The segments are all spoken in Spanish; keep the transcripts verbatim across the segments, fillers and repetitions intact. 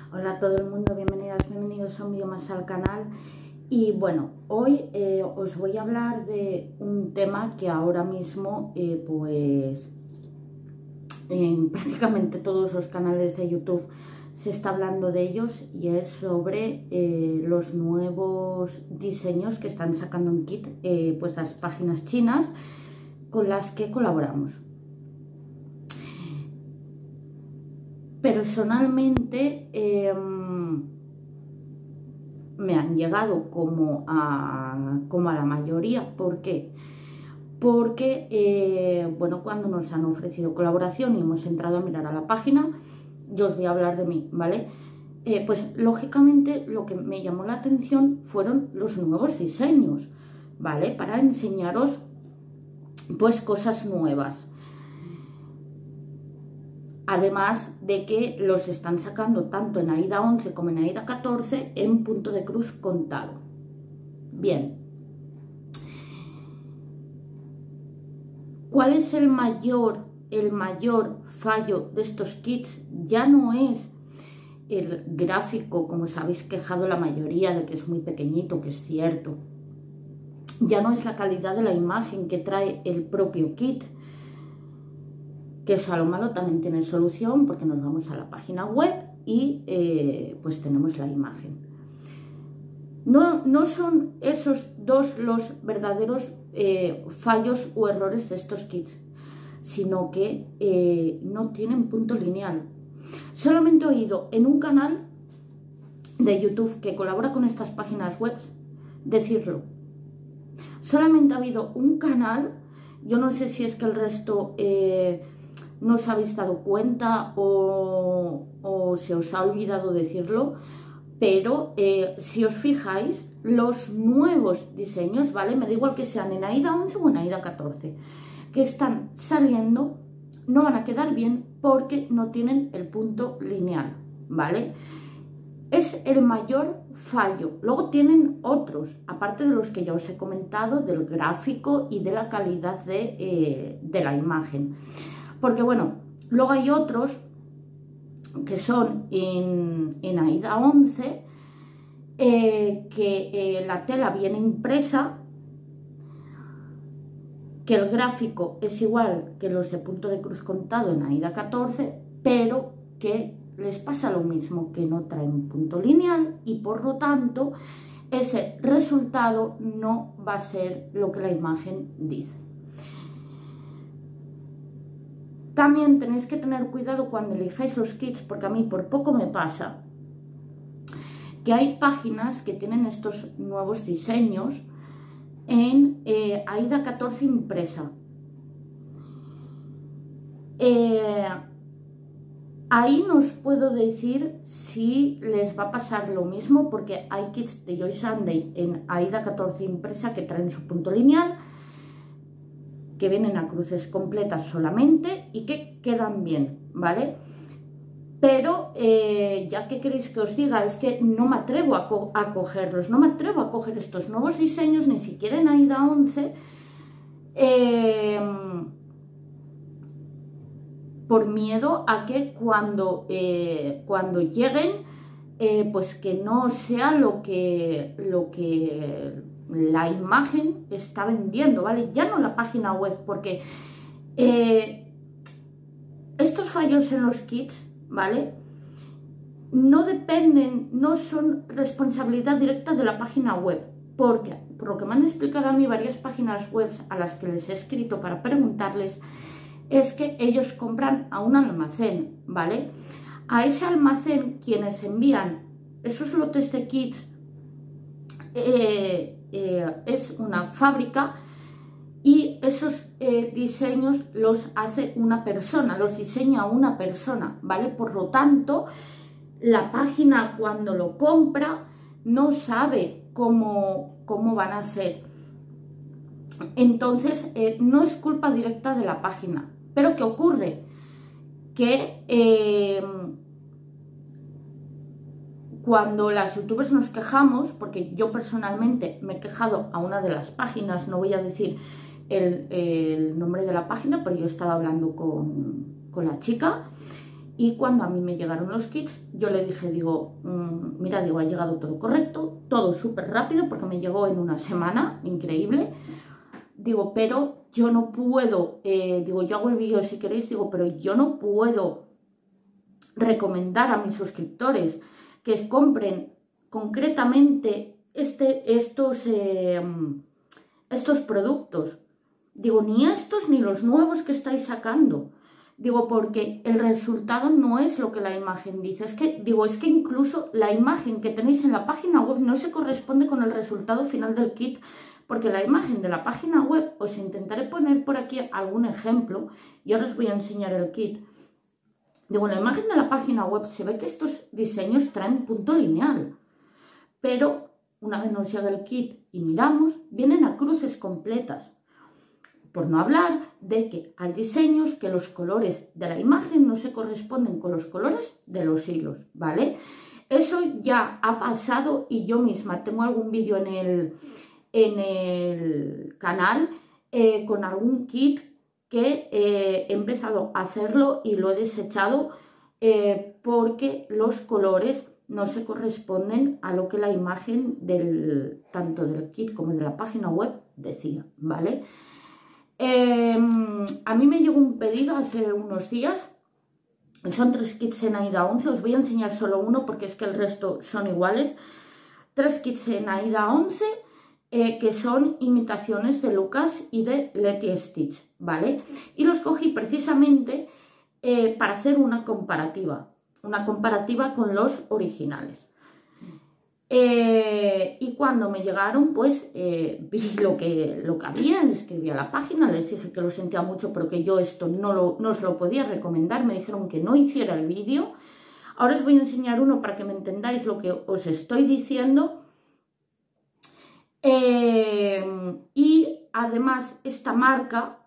Hola a todo el mundo, bienvenidas, bienvenidos a un vídeo más al canal. Y bueno, hoy eh, os voy a hablar de un tema que ahora mismo eh, pues en prácticamente todos los canales de YouTube se está hablando de ellos, y es sobre eh, los nuevos diseños que están sacando en Kit eh, pues las páginas chinas con las que colaboramos. Personalmente eh, me han llegado como a, como a la mayoría. ¿Por qué? Porque, eh, bueno, cuando nos han ofrecido colaboración y hemos entrado a mirar a la página, yo os voy a hablar de mí, ¿vale? Eh, pues lógicamente lo que me llamó la atención fueron los nuevos diseños, ¿vale? Para enseñaros pues cosas nuevas. Además de que los están sacando tanto en AIDA once como en AIDA catorce en punto de cruz contado. Bien. ¿Cuál es el mayor, el mayor fallo de estos kits? Ya no es el gráfico, como os habéis quejado la mayoría de que es muy pequeñito, que es cierto. Ya no es la calidad de la imagen que trae el propio kit, que eso a lo malo también tiene solución, porque nos vamos a la página web y eh, pues tenemos la imagen. No, no son esos dos los verdaderos eh, fallos o errores de estos kits, sino que eh, no tienen punto lineal. Solamente he oído en un canal de YouTube que colabora con estas páginas web decirlo. Solamente ha habido un canal, yo no sé si es que el resto eh, no os habéis dado cuenta o, o se os ha olvidado decirlo, pero eh, si os fijáis, los nuevos diseños, ¿vale? Me da igual que sean en AIDA once o en AIDA catorce, que están saliendo, no van a quedar bien porque no tienen el punto lineal, ¿vale? Es el mayor fallo. Luego tienen otros, aparte de los que ya os he comentado, del gráfico y de la calidad de, eh, de la imagen. Porque bueno, luego hay otros que son en, en AIDA once, eh, que eh, la tela viene impresa, que el gráfico es igual que los de punto de cruz contado en AIDA catorce, pero que les pasa lo mismo, que no traen punto lineal y por lo tanto ese resultado no va a ser lo que la imagen dice. También tenéis que tener cuidado cuando elijáis los kits, porque a mí por poco me pasa que hay páginas que tienen estos nuevos diseños en eh, AIDA catorce impresa. Eh, ahí no os puedo decir si les va a pasar lo mismo, porque hay kits de Joy Sunday en AIDA catorce impresa que traen su punto lineal, que vienen a cruces completas solamente y que quedan bien, ¿vale? Pero eh, ya que queréis que os diga, es que no me atrevo a, co a cogerlos, no me atrevo a coger estos nuevos diseños, ni siquiera en AIDA once, eh, por miedo a que cuando, eh, cuando lleguen, eh, pues que no sea lo que, lo que la imagen está vendiendo, ¿vale? Ya no la página web, porque eh, estos fallos en los kits, ¿vale? No dependen, no son responsabilidad directa de la página web, porque por lo que me han explicado a mí varias páginas web a las que les he escrito para preguntarles, es que ellos compran a un almacén, ¿vale? A ese almacén quienes envían esos lotes de kits eh, eh, es una fábrica, y esos eh, diseños los hace una persona, los diseña una persona, ¿vale? Por lo tanto, la página cuando lo compra no sabe cómo, cómo van a ser. Entonces, eh, no es culpa directa de la página. Pero ¿qué ocurre? Que eh, cuando las youtubers nos quejamos, porque yo personalmente me he quejado a una de las páginas, no voy a decir el, el nombre de la página, pero yo estaba hablando con, con la chica, Y cuando a mí me llegaron los kits, yo le dije, digo, mmm, mira, digo, ha llegado todo correcto, todo súper rápido, porque me llegó en una semana, increíble. Digo, pero yo no puedo, eh, digo, yo hago el vídeo si queréis, digo, pero yo no puedo recomendar a mis suscriptores que compren concretamente este, estos, eh, estos productos. Digo, ni estos ni los nuevos que estáis sacando. Digo, porque el resultado no es lo que la imagen dice. Es que, digo, es que incluso la imagen que tenéis en la página web no se corresponde con el resultado final del kit, porque la imagen de la página web, os intentaré poner por aquí algún ejemplo y ahora os voy a enseñar el kit. Digo, en la imagen de la página web se ve que estos diseños traen punto lineal, pero una vez nos llega el kit y miramos, vienen a cruces completas. Por no hablar de que hay diseños que los colores de la imagen no se corresponden con los colores de los hilos, ¿vale? Eso ya ha pasado y yo misma tengo algún vídeo en el, en el canal eh, con algún kit que eh, he empezado a hacerlo y lo he desechado eh, porque los colores no se corresponden a lo que la imagen del, tanto del kit como de la página web decía, ¿vale? Eh, a mí me llegó un pedido hace unos días, son tres kits en AIDA once, os voy a enseñar solo uno porque es que el resto son iguales. Tres kits en AIDA once eh, que son imitaciones de Lucas y de Leti Stitch, ¿vale? Y los cogí precisamente eh, para hacer una comparativa, una comparativa con los originales. Eh, y cuando me llegaron, pues eh, vi lo que, lo que había, le escribí a la página, les dije que lo sentía mucho, pero que yo esto no, lo, no os lo podía recomendar, me dijeron que no hiciera el vídeo. Ahora os voy a enseñar uno para que me entendáis lo que os estoy diciendo. Eh, y además esta marca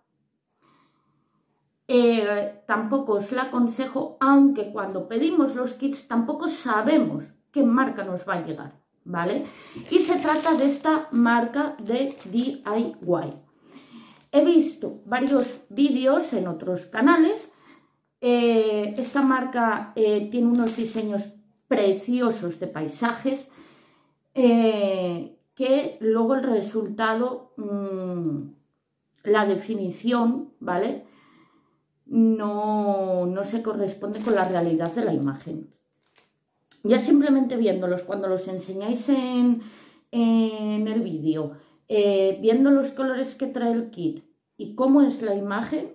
eh, tampoco os la aconsejo, aunque cuando pedimos los kits tampoco sabemos qué marca nos va a llegar, ¿vale? Y se trata de esta marca de D I Y. He visto varios vídeos en otros canales. Eh, esta marca eh, tiene unos diseños preciosos de paisajes eh, que luego el resultado, mmm, la definición, ¿vale? No, no se corresponde con la realidad de la imagen. Ya simplemente viéndolos, cuando los enseñáis en, en el vídeo, eh, viendo los colores que trae el kit y cómo es la imagen,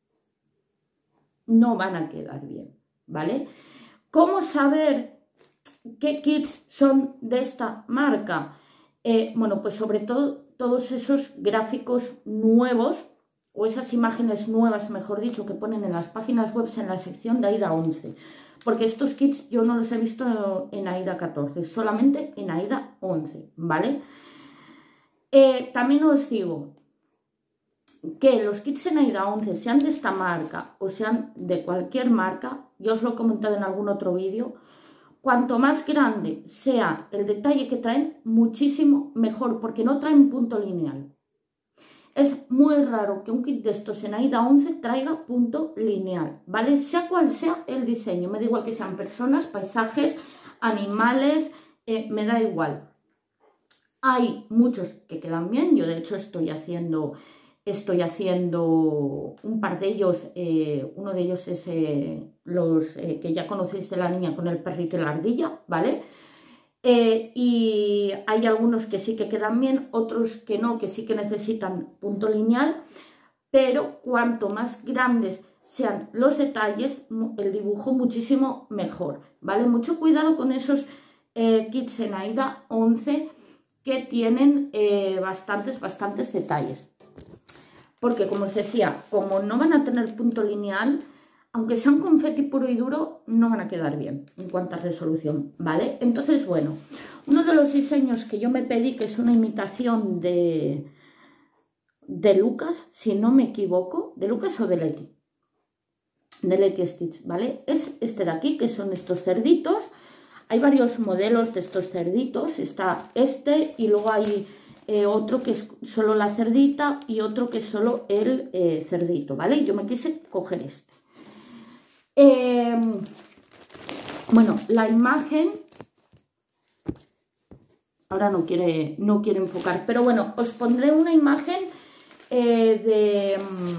no van a quedar bien, ¿vale? ¿Cómo saber qué kits son de esta marca? Eh, bueno, pues sobre todo todos esos gráficos nuevos o esas imágenes nuevas, mejor dicho, que ponen en las páginas web en la sección de AIDA once. Porque estos kits yo no los he visto en AIDA catorce, solamente en AIDA once, ¿vale? Eh, también os digo que los kits en AIDA once, sean de esta marca o sean de cualquier marca, ya os lo he comentado en algún otro vídeo, cuanto más grande sea el detalle que traen, muchísimo mejor, porque no traen punto lineal. Es muy raro que un kit de estos en AIDA once traiga punto lineal, ¿vale? Sea cual sea el diseño, me da igual que sean personas, paisajes, animales, eh, me da igual. Hay muchos que quedan bien, yo de hecho estoy haciendo, estoy haciendo un par de ellos, eh, uno de ellos es eh, los eh, que ya conocéis de la niña con el perrito y la ardilla, ¿vale? Eh, y hay algunos que sí que quedan bien, otros que no, que sí que necesitan punto lineal, pero cuanto más grandes sean los detalles, el dibujo muchísimo mejor, ¿vale? Mucho cuidado con esos eh, kits en AIDA once que tienen eh, bastantes, bastantes detalles, porque como os decía, como no van a tener punto lineal, aunque sea un confeti puro y duro, no van a quedar bien en cuanto a resolución, ¿vale? Entonces, bueno, uno de los diseños que yo me pedí, que es una imitación de, de Lucas, si no me equivoco, de Lucas o de Leti, de Leti Stitch, ¿vale? Es este de aquí, que son estos cerditos. Hay varios modelos de estos cerditos, está este y luego hay eh, otro que es solo la cerdita y otro que es solo el eh, cerdito, ¿vale? Yo me quise coger este. Eh, bueno, la imagen, ahora no quiere, no quiere enfocar, pero bueno, os pondré una imagen eh, de,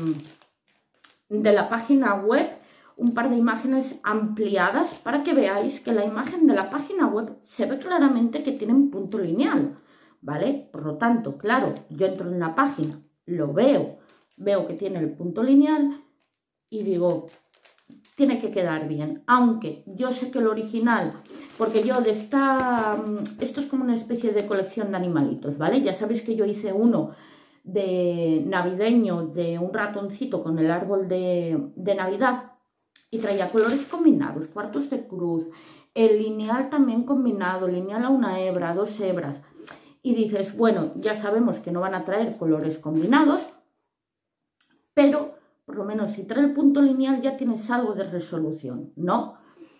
de la página web, un par de imágenes ampliadas para que veáis que la imagen de la página web se ve claramente que tiene un punto lineal, ¿vale? Por lo tanto, claro, yo entro en la página, lo veo, veo que tiene el punto lineal y digo, tiene que quedar bien, aunque yo sé que el original, porque yo de esta, esto es como una especie de colección de animalitos, ¿vale? Ya sabéis que yo hice uno de navideño de un ratoncito con el árbol de, de Navidad y traía colores combinados, cuartos de cruz, el lineal también combinado, lineal a una hebra, dos hebras, y dices, bueno, ya sabemos que no van a traer colores combinados, pero por lo menos si trae el punto lineal ya tienes algo de resolución, ¿no?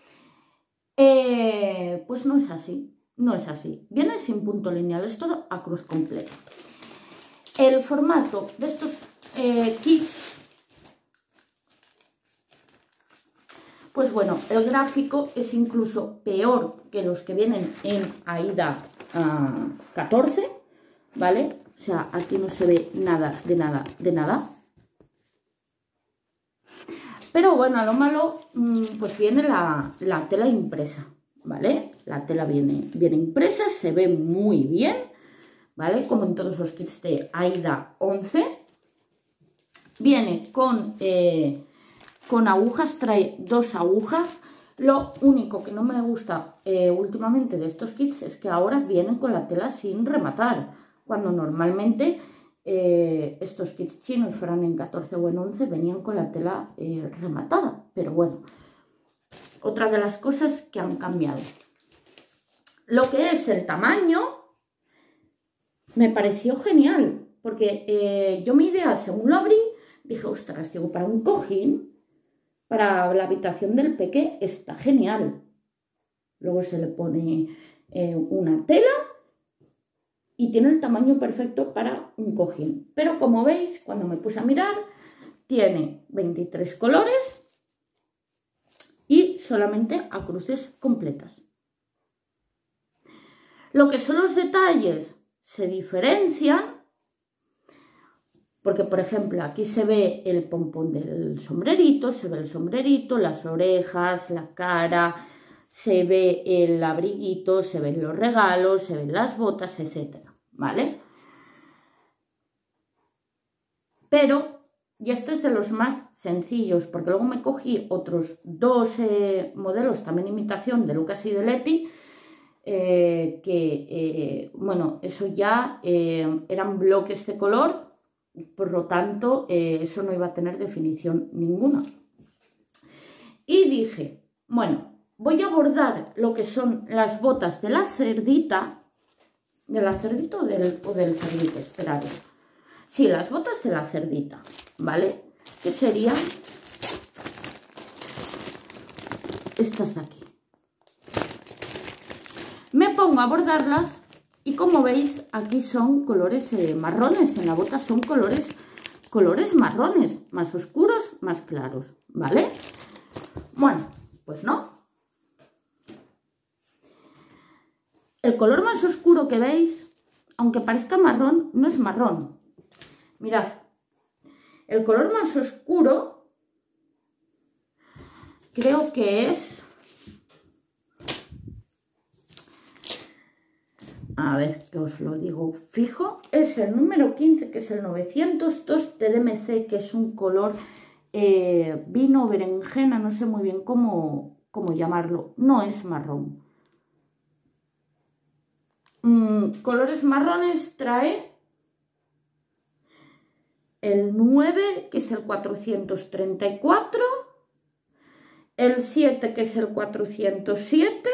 Eh, pues no es así, no es así. Viene sin punto lineal, es todo a cruz completa. El formato de estos eh, kits, pues bueno, el gráfico es incluso peor que los que vienen en AIDA uh, catorce, ¿vale? O sea, aquí no se ve nada, de nada, de nada. Pero bueno, a lo malo, pues viene la, la tela impresa, ¿vale? La tela viene, viene impresa, se ve muy bien, ¿vale? Como en todos los kits de AIDA once. Viene con, eh, con agujas, trae dos agujas. Lo único que no me gusta eh, últimamente de estos kits es que ahora vienen con la tela sin rematar, cuando normalmente... Eh, estos kits chinos, fueran en catorce o en once, venían con la tela eh, rematada, pero bueno, otra de las cosas que han cambiado. Lo que es el tamaño me pareció genial, porque eh, yo mi idea, según lo abrí, dije, ostras, digo, para un cojín, para la habitación del peque está genial. Luego se le pone eh, una tela y tiene el tamaño perfecto para un cojín. Pero como veis, cuando me puse a mirar, tiene veintitrés colores y solamente a cruces completas. Lo que son los detalles se diferencian, porque por ejemplo aquí se ve el pompón del sombrerito, se ve el sombrerito, las orejas, la cara, se ve el abriguito, se ven los regalos, se ven las botas, etcétera, ¿vale? Pero, y este es de los más sencillos, porque luego me cogí otros dos eh, modelos, también imitación de Lucas y de Leti, eh, que, eh, bueno, eso ya eh, eran bloques de color, por lo tanto, eh, eso no iba a tener definición ninguna. Y dije, bueno, voy a bordar lo que son las botas de la cerdita, de la cerdita o del, o del cerdito, esperad. Sí, las botas de la cerdita, ¿vale? Que serían estas de aquí. Me pongo a bordarlas y como veis, aquí son colores eh, marrones, en la bota son colores, colores marrones, más oscuros, más claros, ¿vale? Bueno, pues no. El color más oscuro que veis, aunque parezca marrón, no es marrón. Mirad, el color más oscuro creo que es, a ver que os lo digo fijo, es el número quince, que es el novecientos dos de D M C, que es un color eh, vino berenjena, no sé muy bien cómo, cómo llamarlo, no es marrón. Mm, colores marrones trae el nueve, que es el cuatrocientos treinta y cuatro, el siete, que es el cuatrocientos siete,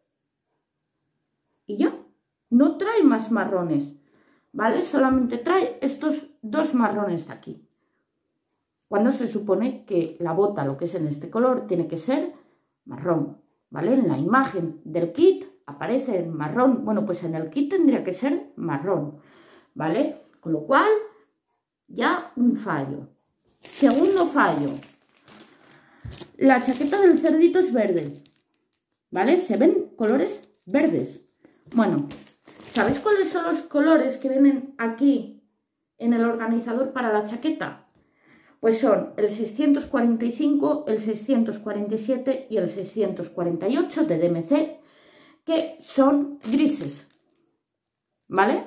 y ya, no trae más marrones, ¿vale? Solamente trae estos dos marrones de aquí, cuando se supone que la bota, lo que es en este color, tiene que ser marrón, ¿vale? En la imagen del kit aparece en marrón, bueno, pues en el kit tendría que ser marrón, ¿vale? Con lo cual, ya un fallo. Segundo fallo, La chaqueta del cerdito es verde, ¿vale? Se ven colores verdes. Bueno, ¿sabéis cuáles son los colores que vienen aquí en el organizador para la chaqueta? Pues son el seiscientos cuarenta y cinco, el seiscientos cuarenta y siete y el seiscientos cuarenta y ocho de D M C, que son grises, ¿vale?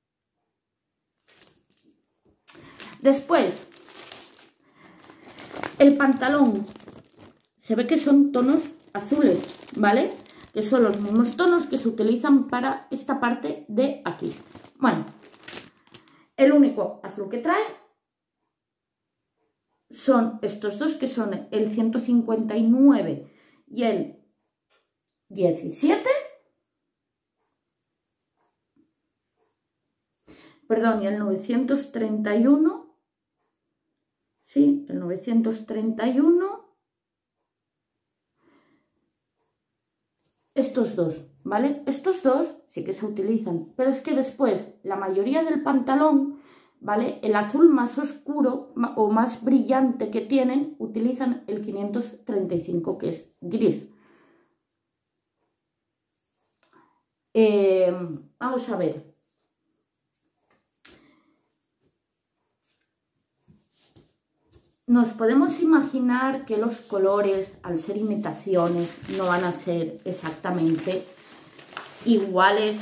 Después, el pantalón, se ve que son tonos azules, ¿vale? Que son los mismos tonos que se utilizan para esta parte de aquí. Bueno, el único azul que trae son estos dos, que son el ciento cincuenta y nueve y el diecisiete. Perdón, y el novecientos treinta y uno. Sí, el novecientos treinta y uno. Estos dos, ¿vale? Estos dos sí que se utilizan, pero es que después la mayoría del pantalón, ¿vale? El azul más oscuro o más brillante que tienen, utilizan el quinientos treinta y cinco, que es gris. Eh, vamos a ver. Nos podemos imaginar que los colores, al ser imitaciones, no van a ser exactamente iguales,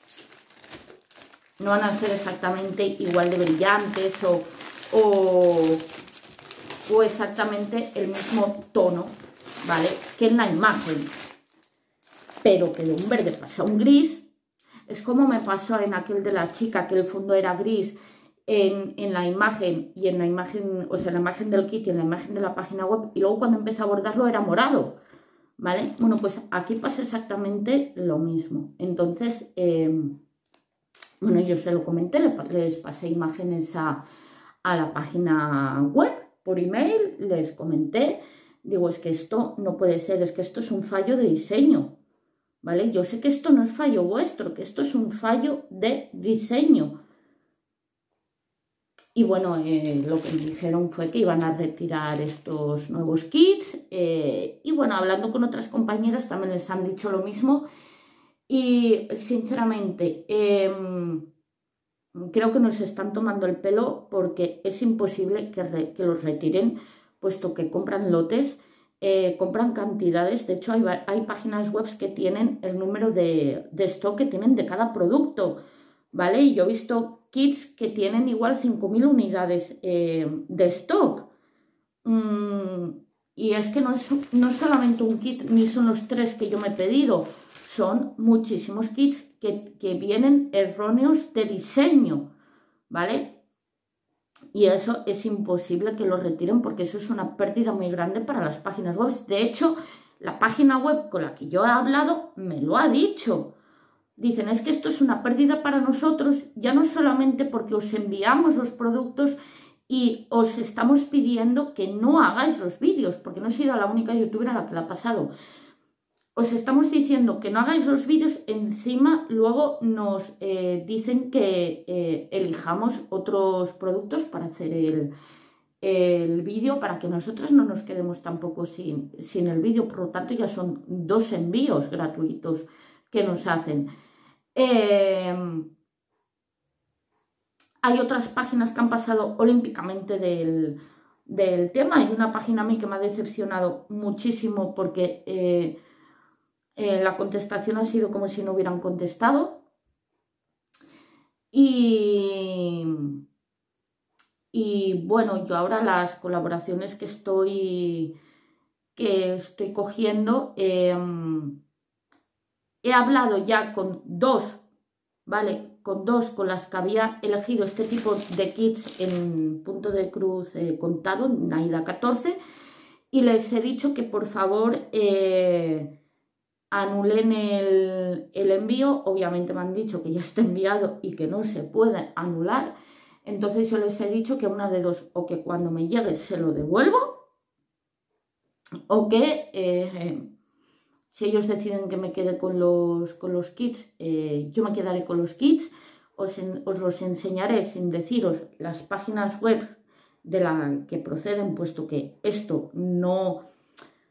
no van a ser exactamente igual de brillantes o, o, o exactamente el mismo tono, ¿vale? Que en la imagen. Pero que de un verde pasa a un gris, es como me pasó en aquel de la chica, que el fondo era gris en, en la imagen, y en la imagen, o sea, en la imagen del kit y en la imagen de la página web, y luego cuando empecé a bordarlo era morado, ¿vale? Bueno, pues aquí pasa exactamente lo mismo. Entonces, eh, bueno, yo se lo comenté, les pasé imágenes a, a la página web por email, les comenté, digo, es que esto no puede ser, es que esto es un fallo de diseño, ¿vale? Yo sé que esto no es fallo vuestro, que esto es un fallo de diseño. Y bueno, eh, lo que me dijeron fue que iban a retirar estos nuevos kits. Eh, y bueno, hablando con otras compañeras también les han dicho lo mismo. Y sinceramente, eh, creo que nos están tomando el pelo, porque es imposible que, re, que los retiren, puesto que compran lotes, eh, compran cantidades. De hecho, hay, hay páginas web que tienen el número de, de stock que tienen de cada producto, ¿vale? Y yo he visto kits que tienen igual cinco mil unidades eh, de stock. Mm, y es que no es, no es solamente un kit, ni son los tres que yo me he pedido, son muchísimos kits que, que vienen erróneos de diseño, ¿vale? Y eso es imposible que lo retiren, porque eso es una pérdida muy grande para las páginas web. De hecho, la página web con la que yo he hablado me lo ha dicho. Dicen, es que esto es una pérdida para nosotros, ya no solamente porque os enviamos los productos y os estamos pidiendo que no hagáis los vídeos, porque no he sido la única youtuber a la que le ha pasado. Os estamos diciendo que no hagáis los vídeos, encima luego nos eh, dicen que eh, elijamos otros productos para hacer el, el vídeo, para que nosotros no nos quedemos tampoco sin, sin el vídeo. Por lo tanto, ya son dos envíos gratuitos que nos hacen. Eh, hay otras páginas que han pasado olímpicamente del, del tema. Hay una página a mí que me ha decepcionado muchísimo, porque eh, eh, la contestación ha sido como si no hubieran contestado. Y, y bueno, yo ahora las colaboraciones que estoy, que estoy cogiendo, eh, he hablado ya con dos, ¿vale? Con dos con las que había elegido este tipo de kits en punto de cruz eh, contado, en AIDA catorce, y les he dicho que por favor eh, anulen el, el envío. Obviamente me han dicho que ya está enviado y que no se puede anular. Entonces yo les he dicho que una de dos, o que cuando me llegue se lo devuelvo, o que eh, si ellos deciden que me quede con los, con los kits, eh, yo me quedaré con los kits. Os, en, os los enseñaré sin deciros las páginas web de la que proceden, puesto que esto no,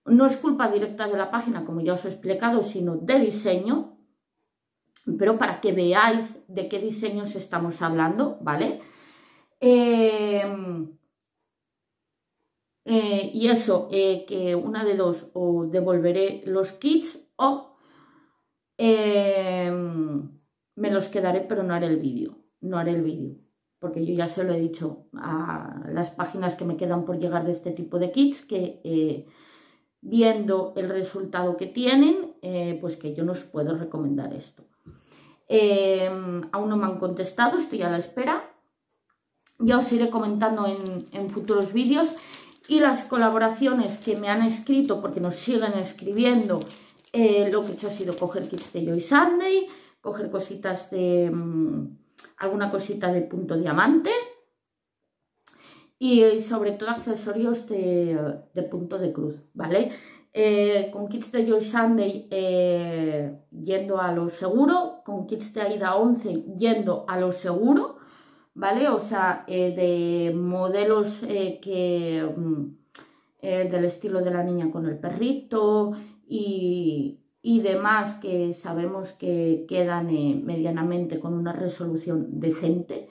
No es culpa directa de la página, como ya os he explicado, sino de diseño, pero para que veáis de qué diseños estamos hablando, ¿vale? Eh, eh, y eso, eh, que una de dos, o devolveré los kits o eh, me los quedaré, pero no haré el vídeo, no haré el vídeo, porque yo ya se lo he dicho a las páginas que me quedan por llegar de este tipo de kits, que eh, viendo el resultado que tienen, eh, pues que yo no os puedo recomendar esto. Eh, aún no me han contestado, estoy a la espera. Ya os iré comentando en, en futuros vídeos. Y las colaboraciones que me han escrito, porque nos siguen escribiendo, eh, lo que he hecho ha sido coger kits de Joy Sunday, coger cositas de... Mmm, alguna cosita de punto diamante y sobre todo accesorios de, de punto de cruz, ¿vale? Eh, con kits de Joy Sunday eh, yendo a lo seguro, con kits de Aida once yendo a lo seguro, ¿vale? O sea, eh, de modelos eh, que eh, del estilo de la niña con el perrito y, y demás que sabemos que quedan eh, medianamente con una resolución decente.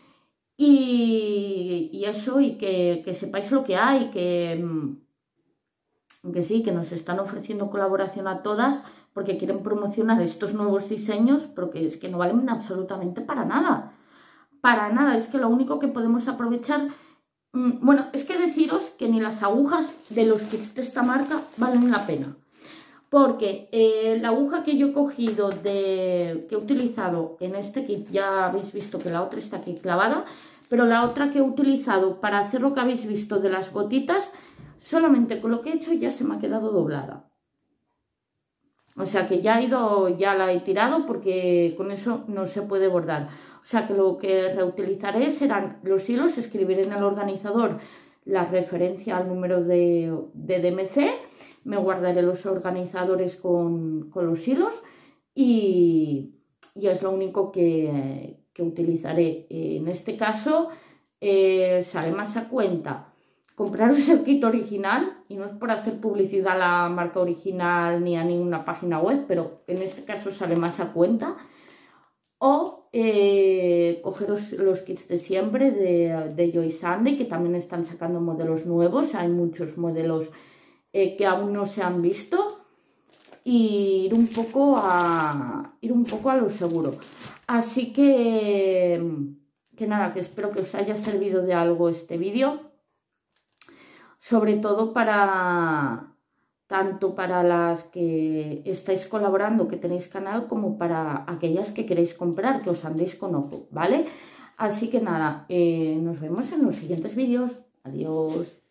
Y, y eso, y que, que sepáis lo que hay, que, que sí, que nos están ofreciendo colaboración a todas porque quieren promocionar estos nuevos diseños, pero que es que no valen absolutamente para nada. Para nada, es que lo único que podemos aprovechar... Bueno, es que deciros que ni las agujas de los kits de esta marca valen la pena. Porque eh, la aguja que yo he cogido, de, que he utilizado en este kit, ya habéis visto que la otra está aquí clavada, pero la otra que he utilizado para hacer lo que habéis visto de las botitas, solamente con lo que he hecho ya se me ha quedado doblada. O sea que ya he ido, ya la he tirado porque con eso no se puede bordar. O sea que lo que reutilizaré serán los hilos, escribiré en el organizador la referencia al número de, de D M C, me guardaré los organizadores con, con los hilos y, y es lo único que, que utilizaré. En este caso eh, sale más a cuenta compraros el kit original, y no es por hacer publicidad a la marca original ni a ninguna página web, pero en este caso sale más a cuenta, o eh, cogeros los kits de siempre de, de Joy Sunday, que también están sacando modelos nuevos, hay muchos modelos eh, que aún no se han visto, y ir un poco a, ir un poco a lo seguro. Así que, que nada, que espero que os haya servido de algo este vídeo. Sobre todo para, tanto para las que estáis colaborando, que tenéis canal, como para aquellas que queréis comprar, que os andéis con ojo, ¿vale? Así que nada, eh, nos vemos en los siguientes vídeos. Adiós.